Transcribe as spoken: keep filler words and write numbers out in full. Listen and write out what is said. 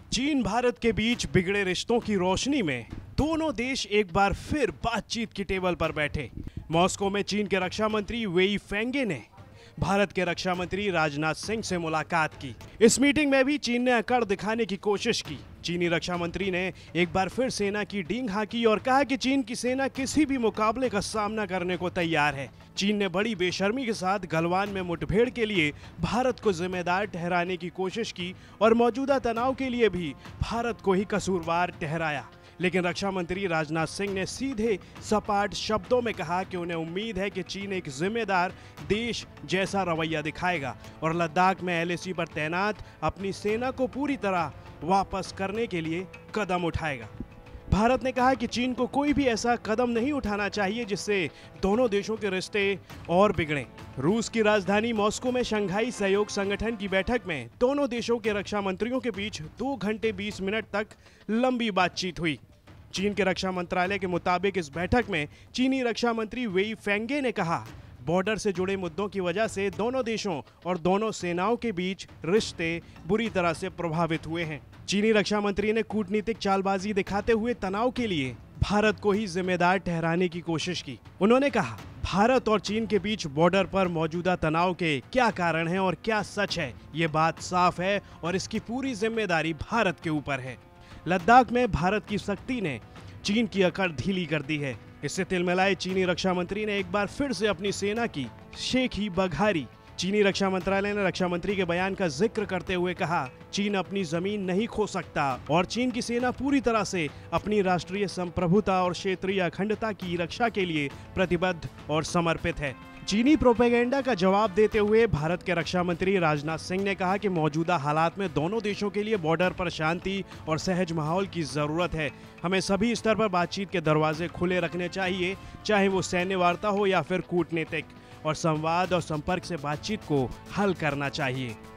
चीन भारत के बीच बिगड़े रिश्तों की रोशनी में दोनों देश एक बार फिर बातचीत की टेबल पर बैठे। मॉस्को में चीन के रक्षा मंत्री वेई फेंगे ने भारत के रक्षा मंत्री राजनाथ सिंह से मुलाकात की। इस मीटिंग में भी चीन ने अकड़ दिखाने की कोशिश की। चीनी रक्षा मंत्री ने एक बार फिर सेना की डींग हाँकी और कहा कि चीन की सेना किसी भी मुकाबले का सामना करने को तैयार है। चीन ने बड़ी बेशर्मी के साथ गलवान में मुठभेड़ के लिए भारत को जिम्मेदार ठहराने की कोशिश की और मौजूदा तनाव के लिए भी भारत को ही कसूरवार ठहराया। लेकिन रक्षा मंत्री राजनाथ सिंह ने सीधे सपाट शब्दों में कहा कि उन्हें उम्मीद है कि चीन एक जिम्मेदार देश जैसा रवैया दिखाएगा और लद्दाख में एल ए सी पर तैनात अपनी सेना को पूरी तरह वापस करने के लिए कदम उठाएगा। भारत ने कहा कि चीन को कोई भी ऐसा कदम नहीं उठाना चाहिए जिससे दोनों देशों के रिश्ते और बिगड़ें। रूस की राजधानी मॉस्को में शंघाई सहयोग संगठन की बैठक में दोनों देशों के रक्षा मंत्रियों के बीच दो घंटे बीस मिनट तक लंबी बातचीत हुई। चीन के रक्षा मंत्रालय के मुताबिक इस बैठक में चीनी रक्षा मंत्री वेई फेंगे ने कहा, बॉर्डर से जुड़े मुद्दों की वजह से दोनों देशों और दोनों सेनाओं के बीच रिश्ते बुरी तरह से प्रभावित हुए हैं। चीनी रक्षा मंत्री ने कूटनीतिक चालबाजी दिखाते हुए तनाव के लिए भारत को ही जिम्मेदार ठहराने की कोशिश की। उन्होंने कहा, भारत और चीन के बीच बॉर्डर पर मौजूदा तनाव के क्या कारण हैं और क्या सच है, ये बात साफ है और इसकी पूरी जिम्मेदारी भारत के ऊपर है। लद्दाख में भारत की सख्ती ने चीन की अकड़ ढीली कर दी है। इससे तिलमिलाए चीनी रक्षा मंत्री ने एक बार फिर से अपनी सेना की शेखी बघारी। चीनी रक्षा मंत्रालय ने रक्षा मंत्री के बयान का जिक्र करते हुए कहा, चीन अपनी जमीन नहीं खो सकता और चीन की सेना पूरी तरह से अपनी राष्ट्रीय संप्रभुता और क्षेत्रीय अखंडता की रक्षा के लिए प्रतिबद्ध और समर्पित है। चीनी प्रोपेगेंडा का जवाब देते हुए भारत के रक्षा मंत्री राजनाथ सिंह ने कहा कि मौजूदा हालात में दोनों देशों के लिए बॉर्डर पर शांति और सहज माहौल की जरूरत है। हमें सभी स्तर पर बातचीत के दरवाजे खुले रखने चाहिए, चाहे वो सैन्य वार्ता हो या फिर कूटनीतिक, और संवाद और संपर्क से बातचीत को हल करना चाहिए।